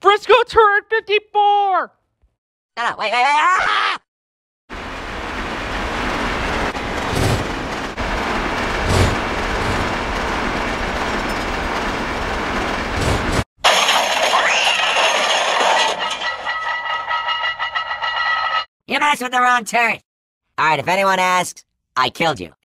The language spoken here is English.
Frisco turret 54! No, wait. Ah! You messed with the wrong turret. Alright, if anyone asks, I killed you.